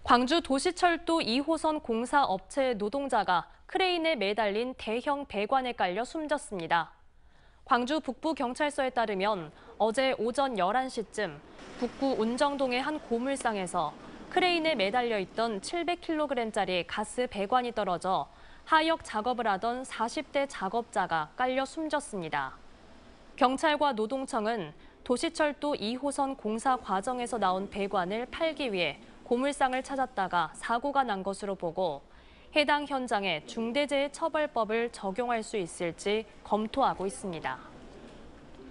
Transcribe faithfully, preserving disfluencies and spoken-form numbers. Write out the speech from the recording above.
광주 도시철도 이 호선 공사 업체 노동자가 크레인에 매달린 대형 배관에 깔려 숨졌습니다. 광주 북부경찰서에 따르면 어제 오전 열한 시쯤 북구 운정동의 한 고물상에서 크레인에 매달려 있던 칠백 킬로그램짜리 가스 배관이 떨어져 하역 작업을 하던 사십 대 작업자가 깔려 숨졌습니다. 경찰과 노동청은 도시철도 이 호선 공사 과정에서 나온 배관을 팔기 위해 고물상을 찾았다가 사고가 난 것으로 보고 해당 현장에 중대재해처벌법을 적용할 수 있을지 검토하고 있습니다.